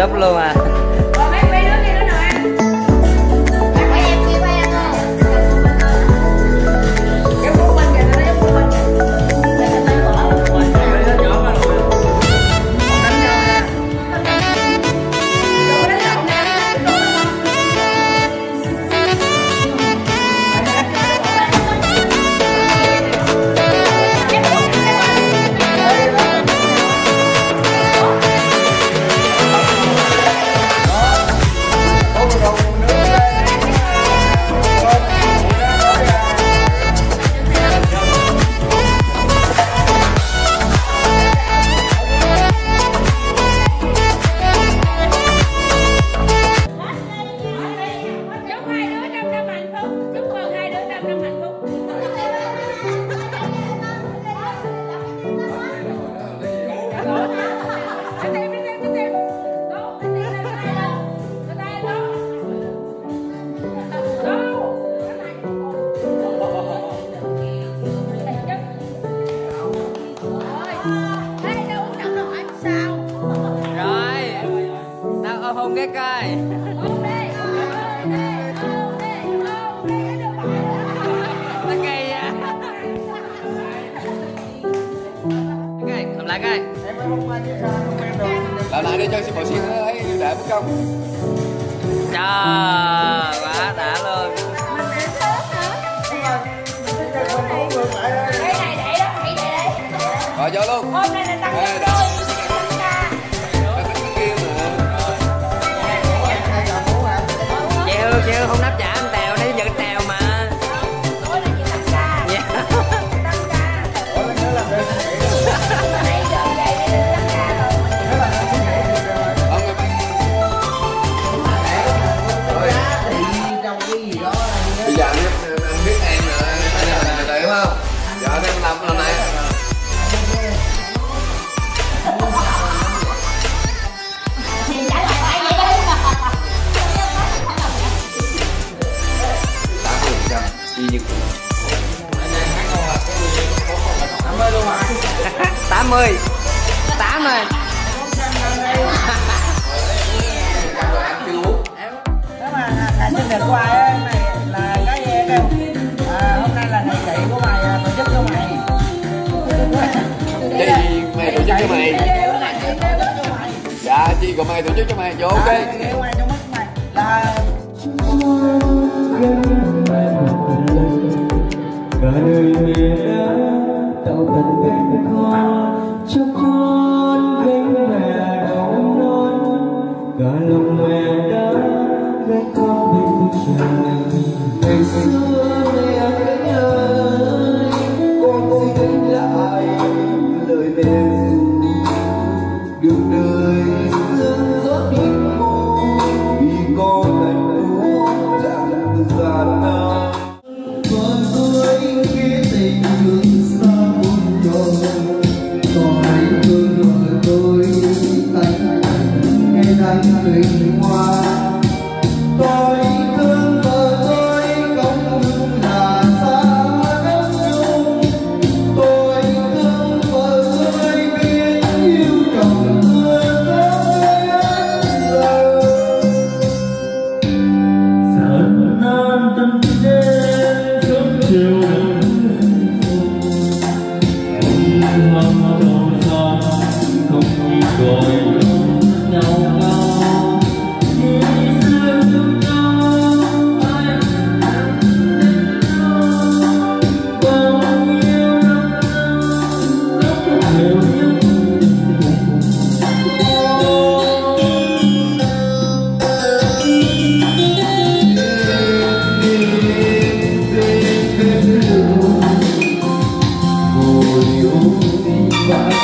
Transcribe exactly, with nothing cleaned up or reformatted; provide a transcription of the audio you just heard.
gấp luôn à. Hôn cái coi. Nó cây à. Cái làm lại coi. Làm lại đi cho bộ xuyên nó thấy để mất công. Trời, quá đã luôn. Rồi vô luôn. Hôm nay là tăng gấp đôi. Chịu chịu không đáp trả anh Tèo đi, giật Tèo mà. Ủa là gì tăng ca? Dạ. Tăng ca. Ủa là nhớ làm đơn xin nghỉ rồi. Nãy giờ vậy đi tăng ca rồi. Nhớ làm đơn xin nghỉ rồi. Đi trong cái gì đó. Bây giờ anh, anh biết em là anh là đúng không? Giờ anh làm lần này. Thì trả lời phải vậy đi. tám mươi phần trăm y như tám mươi luôn hả? tám mươi. tám rồi. Nếu mà là sinh nhật của ai á, này là cái kêu à, hôm nay là ngày chị của mày, tổ chức cho mày. Chị mày tổ chức cho mày. Dạ chị của mày tổ chức cho mày vô ok. Kiểu mày trong mắt mày là cả đời mẹ đã tạo thành cánh con cho con, cánh mẹ đau non, cả lòng mẹ đã gác con bên bước trời. Ngày xưa mẹ cánh ơi, con xin cánh lại lời mẹ ru, đường đời sương gió đi mồ, vì con hạnh phúc chẳng gian nan. Con ơi nghĩa tình thương xa muôn trời, còn anh thương vợ tôi anh nghe đang tình hoa. Tôi thương vợ tôi không là xa đất chung, tôi thương vợ tôi biết yêu chồng thương ơi. Giận nan tâm đêm sớm chiều không hâm đầu xa, không như gọi nhau nhau như xưa thương nhau ai bao nhiêu năm rất nhiều những ngồi ôm đi.